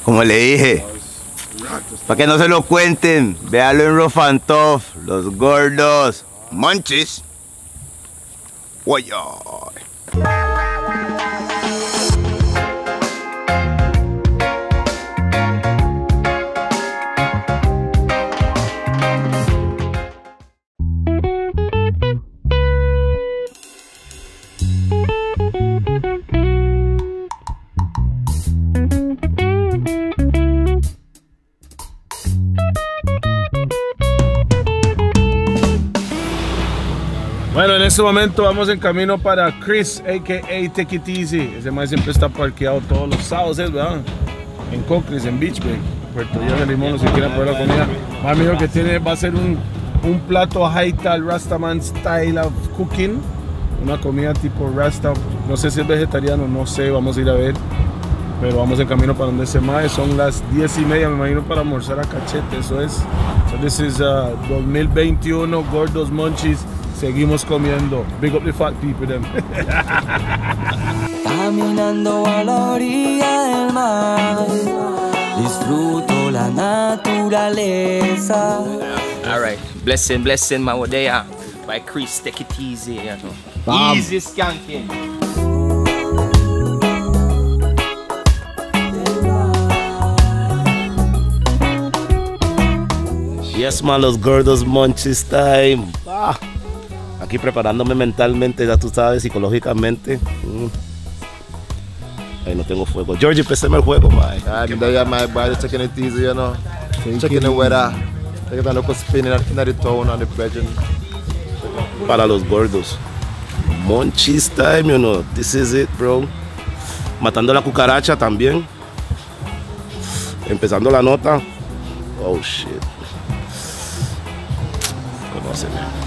Como le dije, para que no se lo cuenten, véalo en Rough and Tough, los gordos Munchies. Oye. Bueno, en este momento vamos en camino para Chris, a.k.a. Take It Easy. Ese man siempre está parqueado todos los sábados, ¿verdad? En Cocles, en Beach Bay, Puerto Viejo, Limón, si quieren probar la comida. Más mío que tiene, va a ser un plato Haital Rastaman Style of Cooking. Una comida tipo Rasta. No sé si es vegetariano, no sé, vamos a ir a ver. Pero vamos en camino para donde se mae. Son las 10:30, me imagino, para almorzar a cachete. Eso es. So this is 2021, Gordos Munchies. Seguimos comiendo. Big up the fat people them. Caminando a la orilla del mar, disfruto la naturaleza. All right, blessing, Mawadea by Chris, Take It Easy. You know. Easy skanking. Yes, man, los Gordos Munchies time. Aquí preparándome mentalmente, ya tú sabes, psicológicamente. Ahí no tengo fuego. Georgie, empecéme el juego, man. Yeah, my boy, just taking it easy, you know. Checking the weather. Taking a local spin in the town on the bridge. Para los gordos. Munchies time, you know. This is it, bro. Matando la cucaracha también. Empezando la nota. Oh, shit. Conóceme.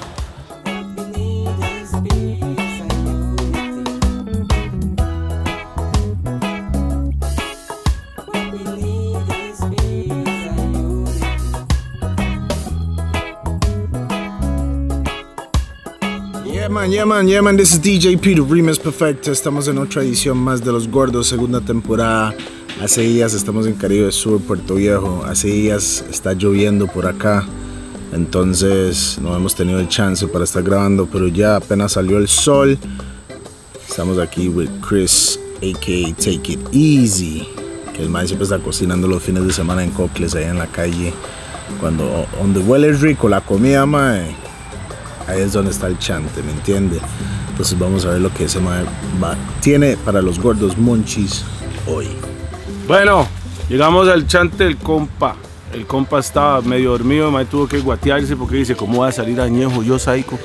Yeah man, this is DJ P, the Remix Perfecto. Estamos en otra edición más de Los Gordos, segunda temporada. Hace días estamos en Caribe Sur, Puerto Viejo. Hace días está lloviendo por acá, entonces no hemos tenido el chance para estar grabando, pero ya apenas salió el sol. Estamos aquí with Chris, a.k.a. Take It Easy, que el man siempre está cocinando los fines de semana en Cocles, allá en la calle. Cuando donde huele rico la comida, mae, ahí es donde está el chante, ¿me entiende? Entonces vamos a ver lo que ese mae tiene para los Gordos Munchies hoy. Bueno, llegamos al chante del compa. El compa estaba medio dormido, el mae tuvo que guatearse porque dice, ¿cómo va a salir añejo yo, psycho?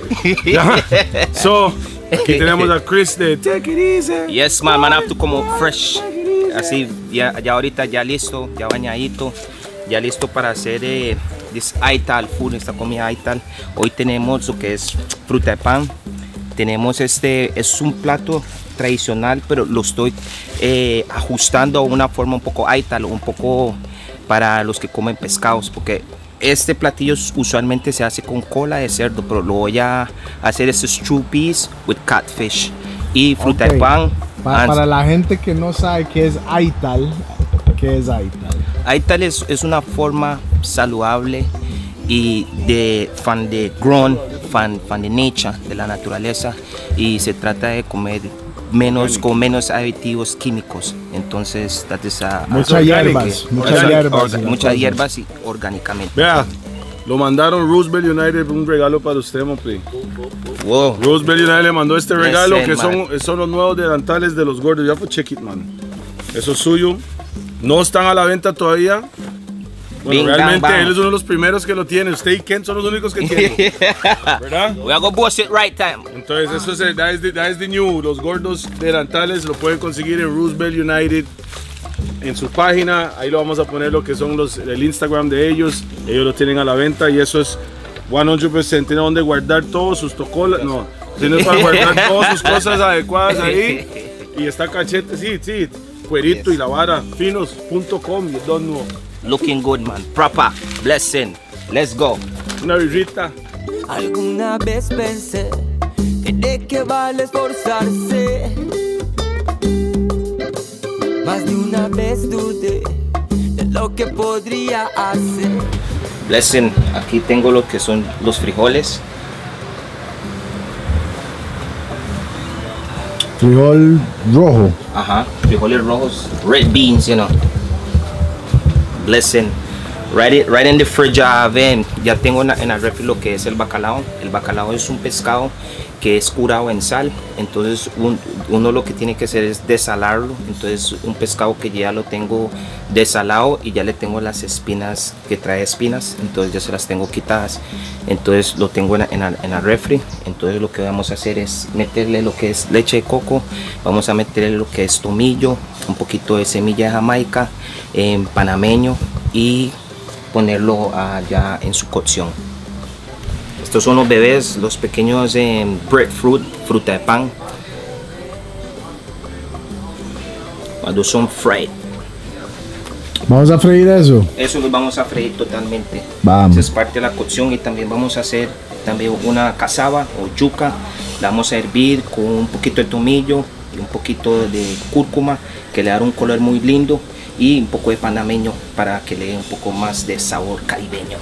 So, aquí tenemos a Chris de Take It Easy. Yes, man, up como fresh. Así, ya ahorita ya listo, ya bañadito, ya listo para hacer this Haital food, esta comida Haital. Hoy tenemos lo que es fruta de pan. Tenemos es un plato tradicional, pero lo estoy ajustando a una forma un poco Haital, un poco para los que comen pescados, porque este platillo usualmente se hace con cola de cerdo, pero lo voy a hacer stew peas with catfish y fruta de pan. Para la gente que no sabe qué es Haital, ¿qué es Haital? Haital es una forma saludable y de fan de grown, fan de nature, de la naturaleza, y se trata de comer con menos aditivos químicos. Entonces, muchas hierbas y orgánicamente. Vea, lo mandaron Roosevelt United, un regalo para usted, Mopley. Wow. Roosevelt United le mandó este regalo, que son los nuevos delantales de los gordos. Ya fue check it, man. Eso es suyo. No están a la venta todavía. Bueno, realmente él es uno de los primeros que lo tiene. Usted y Kent son los únicos que tienen. ¿Verdad? We are gonna bust it right time. Entonces, eso es that is the new. Los gordos delantales lo pueden conseguir en Roosevelt United. En su página, ahí lo vamos a poner lo que son el Instagram de ellos. Ellos lo tienen a la venta y eso es 100%. Tiene donde guardar todos sus tocolas. No, tiene para guardar todas sus cosas adecuadas ahí. Y está cachete, sí. Cuerito y la vara, finos.com y don't know. Looking good, man. Proper. Blessing. Let's go. Una birrita. Alguna vez pensé que de qué vale esforzarse Más de una vez dudé de lo que podría hacer. Blessing, aquí tengo lo que son los frijoles. Frijol rojo. Ajá, frijoles rojos, red beans, you know. Blessing. Right in the fridge, ya tengo en la refri lo que es el bacalao. El bacalao es un pescado que es curado en sal, entonces uno lo que tiene que hacer es desalarlo. Entonces un pescado que ya lo tengo desalado y ya le tengo las espinas, que trae espinas, entonces ya se las tengo quitadas, entonces lo tengo en la refri. Entonces lo que vamos a hacer es meterle lo que es leche de coco, vamos a meterle lo que es tomillo, un poquito de semilla de Jamaica, panameño, y ponerlo ya en su cocción. Estos son los bebés, los pequeños breadfruit, fruta de pan, cuando son fried. Vamos a freír eso. Eso lo vamos a freír totalmente. Vamos. Esa es parte de la cocción. Y también vamos a hacer una cazaba o yuca. La vamos a hervir con un poquito de tomillo y un poquito de cúrcuma, que le da un color muy lindo, y un poco de panameño para que le dé un poco más de sabor caribeño.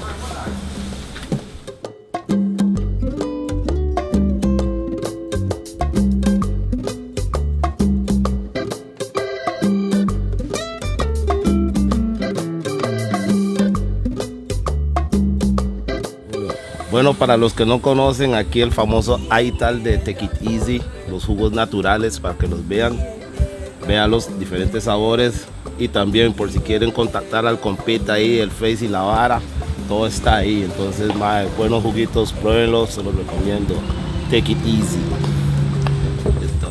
Bueno, para los que no conocen, aquí el famoso Aital de Take It Easy, los jugos naturales para que los vean los diferentes sabores, y también por si quieren contactar al compita ahí, el Face y la vara, todo está ahí. Entonces, mae, buenos juguitos, pruébenlos, se los recomiendo. Take It Easy. Listo.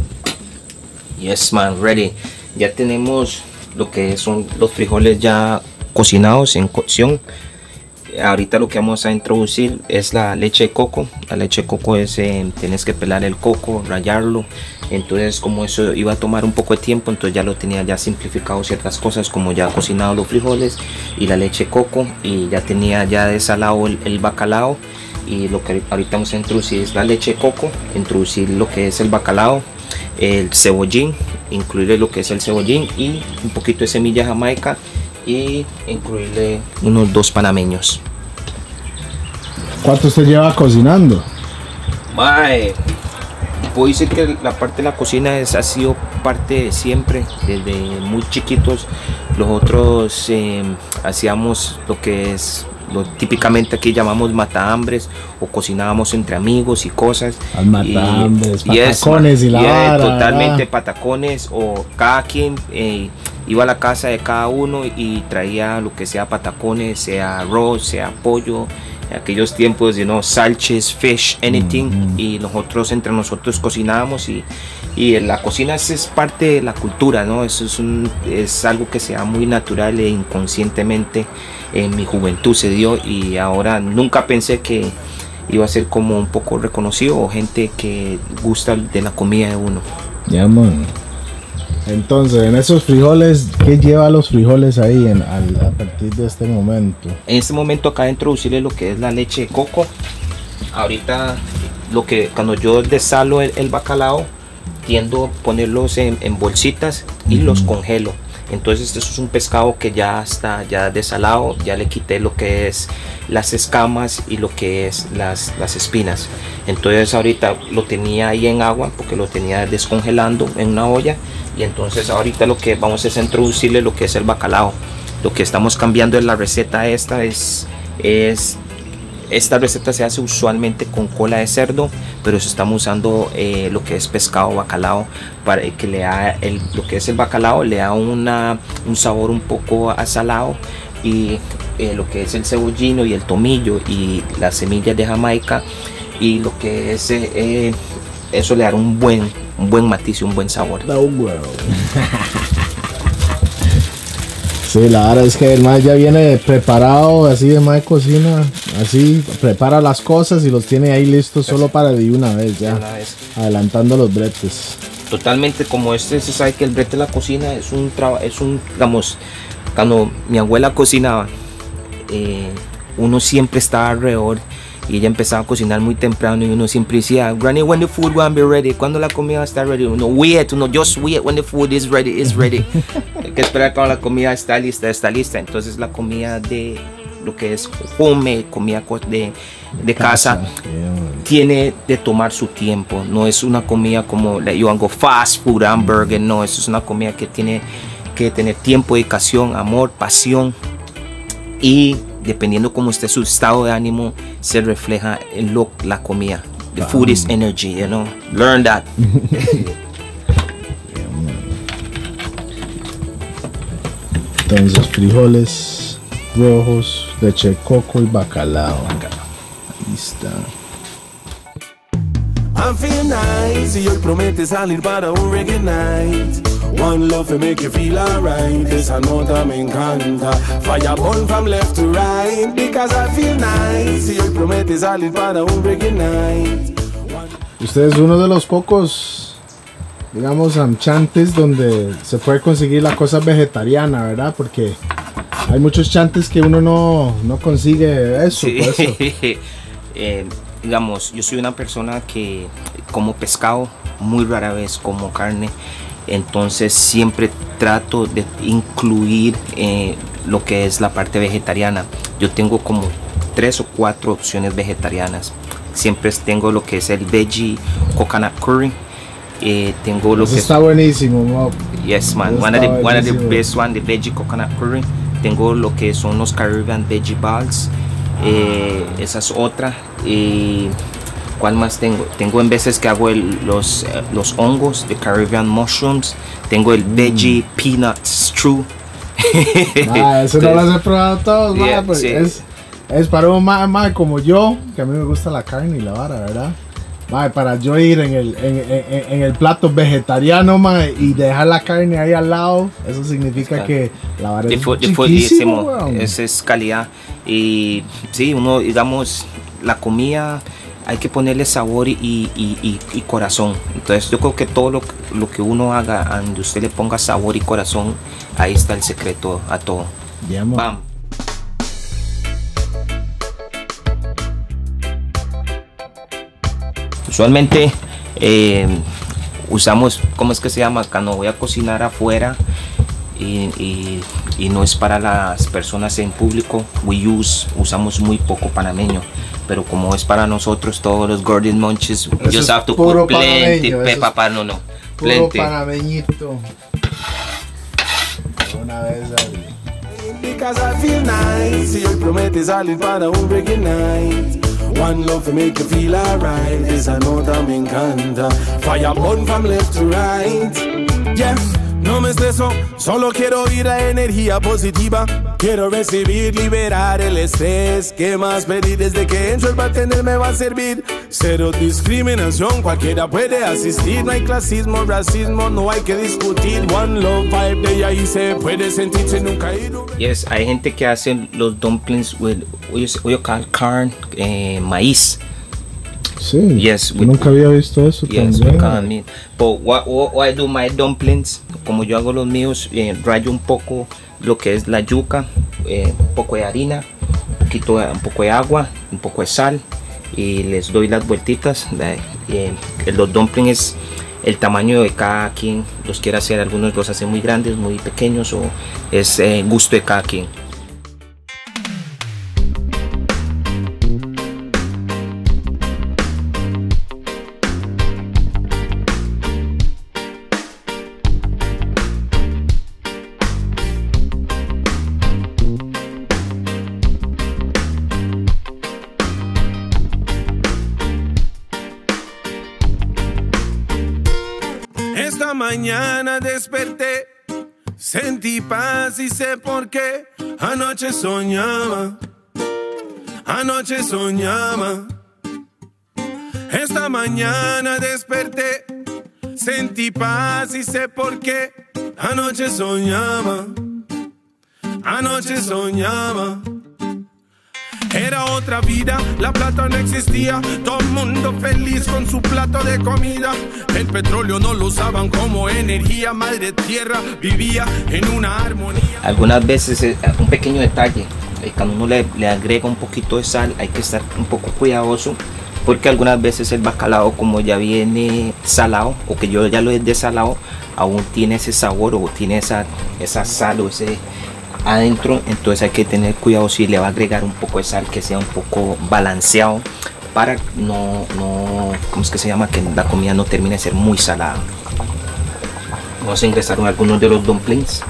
Yes man, ready. Ya tenemos lo que son los frijoles ya cocinados en cocción. Ahorita lo que vamos a introducir es la leche de coco. La leche de coco es, tienes que pelar el coco, rallarlo. Entonces, como eso iba a tomar un poco de tiempo, entonces ya lo tenía ya simplificado ciertas cosas, como ya cocinado los frijoles y la leche de coco, y ya tenía ya desalado el bacalao. Y lo que ahorita vamos a introducir es la leche de coco, introducir lo que es el bacalao, el cebollín, incluirle lo que es el cebollín y un poquito de semilla jamaica, y incluirle unos 2 panameños. ¿Cuánto usted lleva cocinando? Mae, puedo decir que la parte de la cocina ha sido parte de siempre, desde muy chiquitos. Nosotros hacíamos lo que es, típicamente aquí llamamos matahambres, o cocinábamos entre amigos y cosas. Al matahambres, patacones y la vara, totalmente, ¿verdad? patacones, o cada quien iba a la casa de cada uno y traía lo que sea patacones, sea arroz, sea pollo. En aquellos tiempos, salches, fish, anything, y nosotros entre nosotros cocinábamos, y la cocina es parte de la cultura, ¿no? Eso es algo que se da muy natural e inconscientemente en mi juventud se dio, y ahora nunca pensé que iba a ser como un poco reconocido, o gente que gusta de la comida de uno. Ya, man. Entonces, en esos frijoles, ¿qué lleva los frijoles ahí a partir de este momento? En este momento acá de introducirle lo que es la leche de coco. Ahorita cuando yo desalo el bacalao, tiendo a ponerlos en bolsitas y los congelo. Entonces este es un pescado que ya está ya desalado, ya le quité lo que es las escamas y lo que es las espinas. Entonces ahorita lo tenía ahí en agua porque lo tenía descongelando en una olla, y entonces ahorita lo que vamos es introducirle lo que es el bacalao. Lo que estamos cambiando en la receta esta esta receta se hace usualmente con cola de cerdo, pero estamos usando lo que es pescado bacalao, para que le da lo que es el bacalao le da un sabor un poco asalado, y lo que es el cebollino y el tomillo y las semillas de Jamaica, y lo que es eso le da un buen matiz y un buen sabor. No, bro. Sí, la verdad es que el mae ya viene preparado, así de mae cocina, así prepara las cosas y los tiene ahí listos solo para de una vez ya, adelantando los bretes. Totalmente, como se sabe que el brete de la cocina es un digamos, cuando mi abuela cocinaba, uno siempre estaba alrededor y ella empezaba a cocinar muy temprano y uno siempre decía, Granny, when the food will be ready, cuando la comida está ready, uno wait, uno just wait when the food is ready, hay que esperar cuando la comida está lista. Entonces la comida de lo que es home, comida de casa, tiene de tomar su tiempo, no es una comida como yo hago fast food, hamburger, no, eso es una comida que tiene que tener tiempo, dedicación, amor, pasión, y dependiendo cómo esté su estado de ánimo se refleja en la comida. The food is energy, you know, learn that. Entonces frijoles rojos, leche de coco y bacalao. Ahí está. I feel nice y hoy promete salir para un reggae night. One love to make you feel alright. Esa nota me encanta. Fireball from left to right. Because I feel nice y hoy promete salir para un reggae night. Usted es uno de los pocos, digamos, chantes donde se puede conseguir la cosa vegetariana, ¿verdad? Porque hay muchos chantes que uno no consigue eso. Sí. Por eso. Digamos, yo soy una persona que como pescado, muy rara vez como carne, entonces siempre trato de incluir lo que es la parte vegetariana. Yo tengo como 3 o 4 opciones vegetarianas. Siempre tengo lo que es el veggie coconut curry. Tengo lo eso que está buenísimo, Mob. Yes, man. One of the best one, the veggie coconut curry. Tengo lo que son los Caribbean veggie balls. Esa es otra. ¿Cuál más tengo? Tengo en veces que hago los hongos de Caribbean mushrooms. Tengo el veggie peanut stew. Eso no lo he probado todos, Yeah, pues sí. es para un mae como yo, que a mí me gusta la carne y la vara, ¿verdad? Mae, para yo ir en el plato vegetariano, mae, y dejar la carne ahí al lado, eso significa que la vara es chiquísimo, weón. Esa es calidad. Y sí, uno, digamos, la comida hay que ponerle sabor y corazón. Entonces yo creo que todo lo que uno haga, donde usted le ponga sabor y corazón, ahí está el secreto a todo. Bien, Bam. Usualmente usamos, ¿cómo es que se llama? Cuando voy a cocinar afuera y no es para las personas en público, usamos muy poco panameño, pero como es para nosotros todos los Gordon Munches, you just have to put plenty pepper, puro plenty. Panameñito. Una vez ahí. Because I feel nice y hoy promete salir para un reggae night. One love to make you feel alright. Esa nota me encanta. Fireball from left to right. Yeah, no me estreso, solo quiero ir a energía positiva. Quiero recibir, liberar el estrés. ¿Qué más pedir? Desde que entro el bartender me va a servir. Cero discriminación, cualquiera puede asistir. No hay clasismo, racismo, no hay que discutir. One love vibe de ahí se puede sentirse nunca ido. Yes, hay gente que hace los dumplings with what you call corn, maíz. Sí, Yes, yo nunca había visto eso Yes, también. we can mean. But what I do my dumplings, como yo hago los míos, rayo un poco lo que es la yuca, un poco de harina, un poco de agua, un poco de sal, y les doy las vueltitas. Los dumplings, el tamaño de cada quien los quiere hacer, algunos los hacen muy grandes, muy pequeños, o es gusto de cada quien. Esta mañana desperté, sentí paz y sé por qué. Anoche soñaba. Esta mañana desperté, sentí paz y sé por qué. Anoche soñaba. Era otra vida, la plata no existía. Todo el mundo feliz con su plato de comida. El petróleo no lo usaban como energía. Madre tierra vivía en una armonía. Algunas veces un pequeño detalle, cuando uno le agrega un poquito de sal, hay que estar un poco cuidadoso, porque algunas veces el bacalao, como ya viene salado, o que yo ya lo he desalado, aún tiene ese sabor o tiene esa sal o ese adentro. Entonces hay que tener cuidado si le va a agregar un poco de sal, que sea un poco balanceado, para no ¿cómo es que se llama? Que la comida no termine de ser muy salada. Vamos a ingresar en algunos de los dumplings.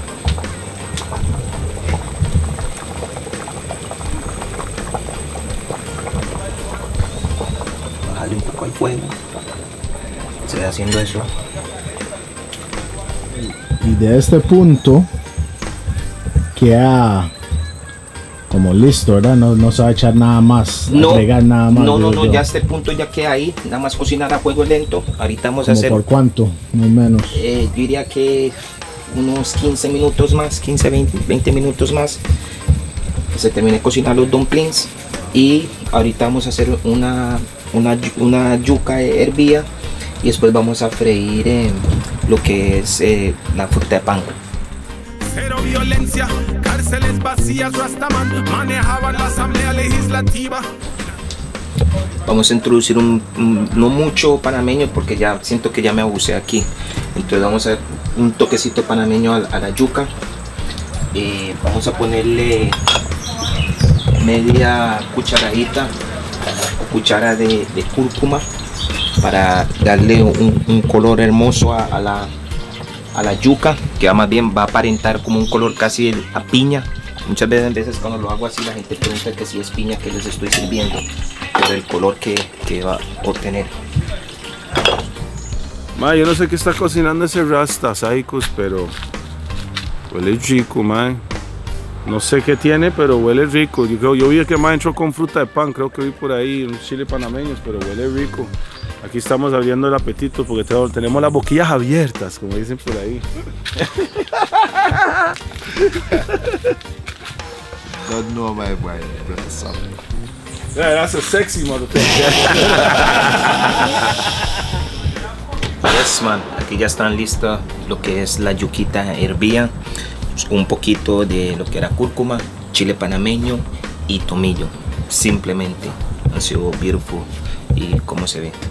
Bajarle un poco al fuego. Se va haciendo eso. Y de este punto queda como listo, ¿verdad? No se va a echar nada más, agregar nada más. No, ya a este punto ya queda ahí, nada más cocinar a fuego lento. Ahorita vamos a hacer... ¿Por cuánto? Más o menos. Yo diría que unos 15 minutos más, 15, 20 minutos más, que se termine de cocinar los dumplings. Y ahorita vamos a hacer una yuca hervida, y después vamos a freír lo que es la fruta de pan. Cero violencia, cárceles vacías, Rastaman manejaban la asamblea legislativa. Vamos a introducir no mucho panameño, porque ya siento que ya me abusé aquí. Entonces vamos a dar un toquecito panameño a la yuca. Vamos a ponerle media cucharadita o cuchara de cúrcuma, para darle un color hermoso a la yuca, que va más bien va a aparentar como un color casi a piña. Muchas veces cuando lo hago así, la gente pregunta que si es piña que les estoy sirviendo, por el color que va a obtener. Yo no sé qué está cocinando ese Rasta Saicos, pero huele rico, man. No sé qué tiene, pero huele rico. Yo vi que más entró con fruta de pan, creo que vi por ahí unos chiles panameños, pero huele rico. Aquí estamos abriendo el apetito porque tenemos las boquillas abiertas, como dicen por ahí. Don't know my boy. Yeah, that's a sexy motherfucker. Yes, man. Aquí ya están listas lo que es la yuquita hervida, un poquito de lo que era cúrcuma, chile panameño y tomillo. Simplemente ha sido beautiful. Y cómo se ve.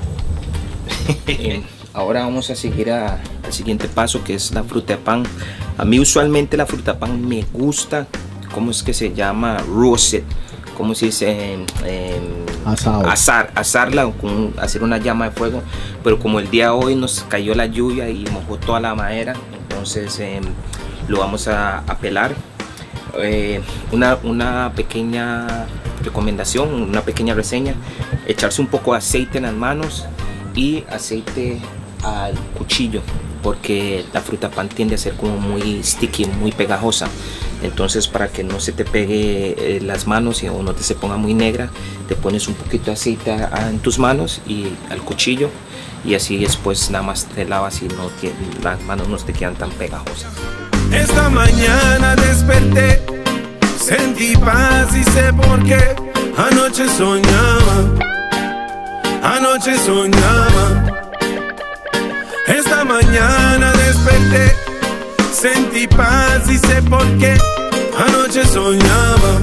Ahora vamos a seguir al siguiente paso, que es la fruta de pan. A mí usualmente la fruta de pan me gusta, ¿cómo es que se llama? Roasted, ¿cómo se dice? Asarla, hacer una llama de fuego. Pero como el día de hoy nos cayó la lluvia y mojó toda la madera, entonces lo vamos a pelar. Una pequeña recomendación, una pequeña reseña: echarse un poco de aceite en las manos y aceite al cuchillo, porque la fruta pan tiende a ser como muy sticky, muy pegajosa. Entonces, para que no se te pegue las manos o no te se ponga muy negra, te pones un poquito de aceite en tus manos y al cuchillo, y así después nada más te lavas y las manos no te quedan tan pegajosas. Esta mañana desperté, sentí paz y sé por qué. Anoche soñaba. Esta mañana desperté, sentí paz y sé por qué. Anoche soñaba.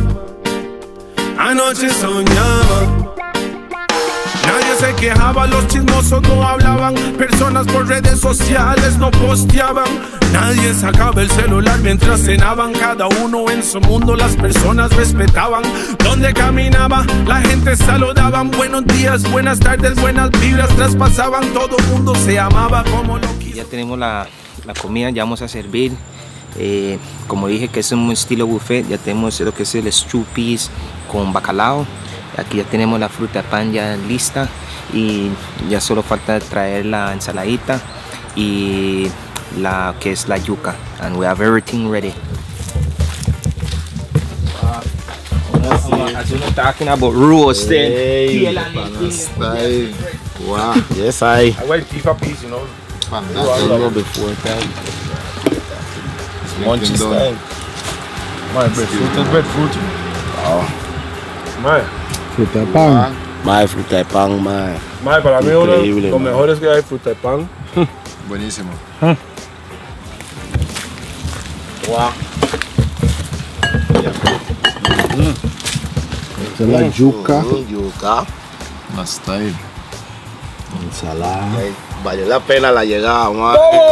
Nadie se quejaba, los chismosos no hablaban, personas por redes sociales no posteaban. Nadie sacaba el celular mientras cenaban, cada uno en su mundo, las personas respetaban. Donde caminaba, la gente saludaban, buenos días, buenas tardes, buenas vibras traspasaban, todo el mundo se amaba como lo quiso. Ya tenemos la comida, ya vamos a servir. Como dije que es un estilo buffet, ya tenemos lo que es el stew peas con bacalao. Aquí ya tenemos la fruta de pan ya lista, y ya solo falta traer la ensaladita y la que es la yuca, and we have everything ready. As we were talking about roasting. Wow. Yes, I wait, keep a piece, you know. before that. Munchy style. My breadfruit is breadfruit. My. Fruta de pan. Fruta de pan, Para mí uno de los man. mejores que hay, fruta de pan. Buenísimo. Wow. Esta es la yuca. Yuca. Bastante. Ensalada. Valió la pena la llegada, man.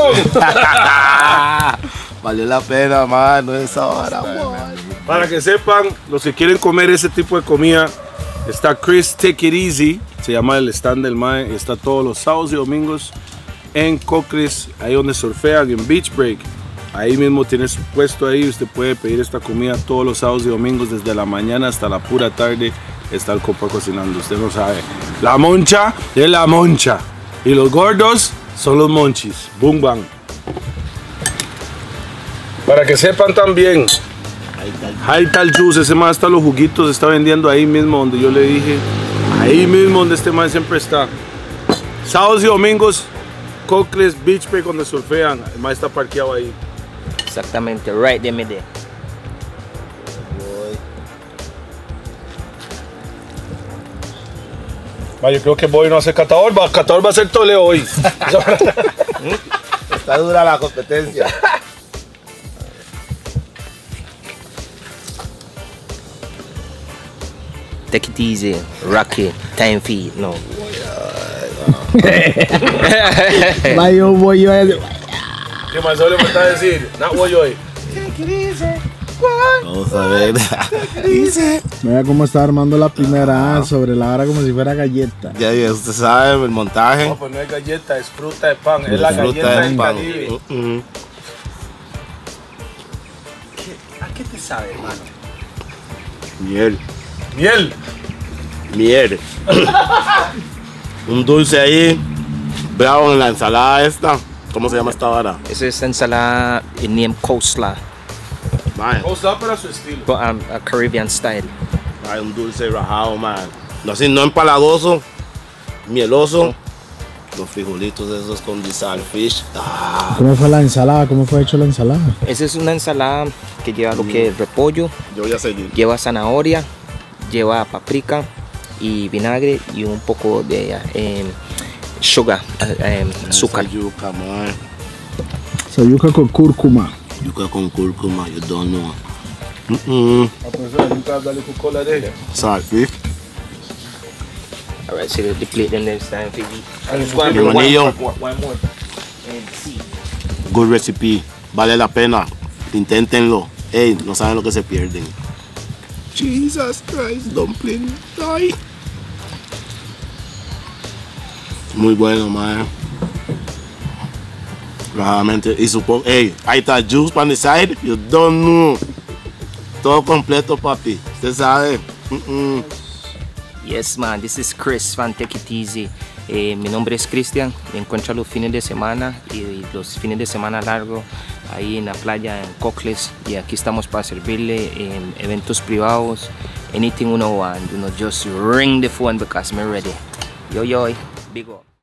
Valió la pena, man. No es ahora, man. Para que sepan, los que quieren comer ese tipo de comida, está Chris Take It Easy, se llama el stand del mae, está todos los sábados y domingos en Cocris, ahí donde surfean, en Beach Break. Ahí mismo tiene su puesto ahí, usted puede pedir esta comida todos los sábados y domingos, desde la mañana hasta la pura tarde, está el compa cocinando, usted no sabe. La moncha es la moncha, y los gordos son los monchis, boom bang. Para que sepan también, Haital Juice, ese man hasta los juguitos está vendiendo ahí mismo donde yo le dije, ahí mismo donde este man siempre está. Sábados y domingos, Cocles Beach Break donde surfean, el man está parqueado ahí. Exactamente, right de mide. Yo creo que Boy no hace catador va a ser Toledo hoy. Está dura la competencia. Take it easy, rock it, time feed, no. Vaya, voy yo. ¿Qué más le falta decir? Not voy hoy. Vamos a ver. Vea cómo está armando la primera sobre la vara como si fuera galleta. Ya usted sabe el montaje. No, pues no es galleta, es fruta de pan, es la Fruta galleta de del pan. Caribe. ¿A qué te sabe, hermano? Miel. Miel. Miel. Un dulce ahí. Bravo en la ensalada esta. ¿Cómo se llama esta vara? Esa es ensalada name coleslaw, Man, Usa para su estilo. but a Caribbean style. hay un dulce rajado, man. No así, no empalagoso, mieloso. Los frijolitos esos con disal fish. ¿Cómo fue la ensalada? ¿Cómo fue hecho la ensalada? Esa es una ensalada que lleva lo que es repollo, Yo voy a seguir. lleva zanahoria, lleva paprika y vinagre y un poco de sugar, azúcar. Esa yuca, man. Esa yuca con cúrcuma. Yuca con cúrcuma, you don't know. A profesora nunca darle con cola de ella. Sal fish. Alright, so the plate then next time, Fiji. Limonillo. One more. And see. Good recipe. Vale la pena. Inténtenlo. Ey, no saben lo que se pierden. Jesus Christ, dumpling. Ay. Muy bueno, man. Realmente. Y supongo, hey, ahí está juice on the side. You don't know. Todo completo, papi. Usted sabe. Yes, man, this is Chris from Take It Easy. Mi nombre es Cristian, me encuentro los fines de semana y los fines de semana largos ahí en la playa en Cocles, y aquí estamos para servirle en eventos privados, anything you know, and just ring the phone because I'm ready. Yo, big up.